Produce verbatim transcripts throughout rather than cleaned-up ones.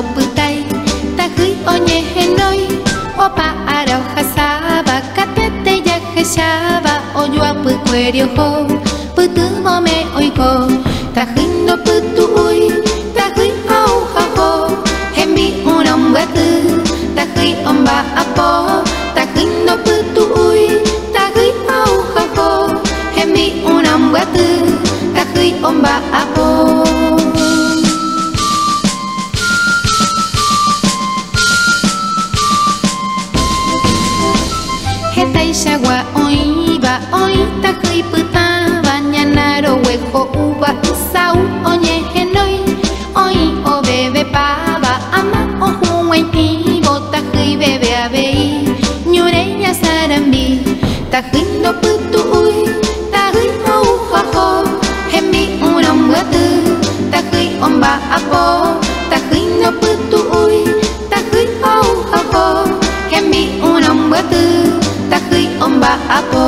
putai ta hui oñe henoi opa arau hasaba katete ya heshaba oyo apu cuerio ho putu mome oiko ta hindo putu ui ta hui au ha ho hembi unom gatu ta hui omba apo ta hindo putu ui ta hui au ha ho hembi unom gatu ta hui omba apo. Shagua oiba oi ta hui puta bañanaro huejo uva sau oñe henoi oi o bebe pava ama o huaiti bota hui bebe abei ñureña sarambi ta hui no putu ui ta hui au ha ho hemi unom gatu ta hui omba apo ta hui no putu ui ta hui au ha ho hemi unom gatu ta hui omba apo.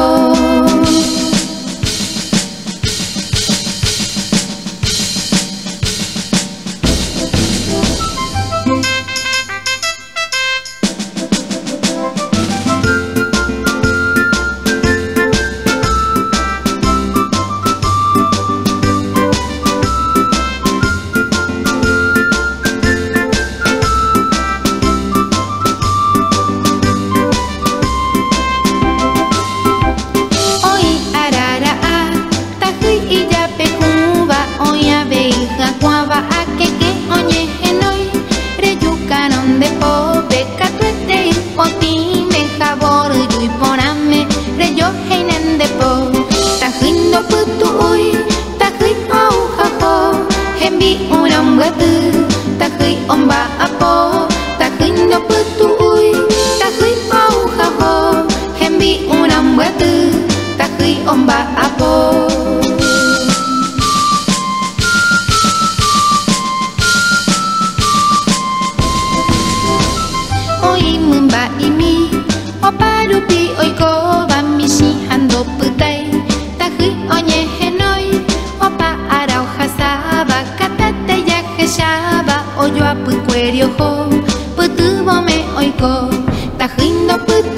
Ta hui omba apo ta hui no putu ui ta hui au ha ho hembi unom gatu ta hui omba apo. Oi mumba imi opa rupi oiko ba mishi hando putai ta hui oñe henoi opa arau hasaba katate ya heshaba oyo apu cuerio ho putu bome oiko ta hui no putu